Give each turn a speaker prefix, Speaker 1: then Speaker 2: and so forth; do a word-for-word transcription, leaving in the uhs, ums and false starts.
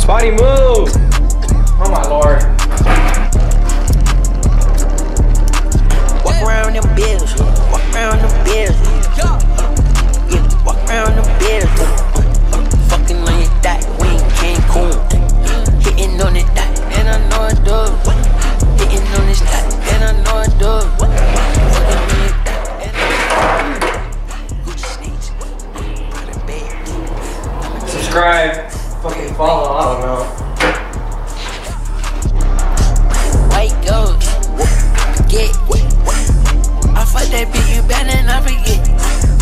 Speaker 1: Body move! Oh my lord.
Speaker 2: Walk around them bills, walk around them bills. Yeah, walk around them bills. Fucking on your dot, we in Cancun. Hitting on it dot, and I know it does. Hitting on this dot, and I know it does. Fucking on your dot, and I know it does.
Speaker 1: Subscribe. Fucking follow, I don't know.
Speaker 2: White goes, forget. I fuck that bitch, you better not forget.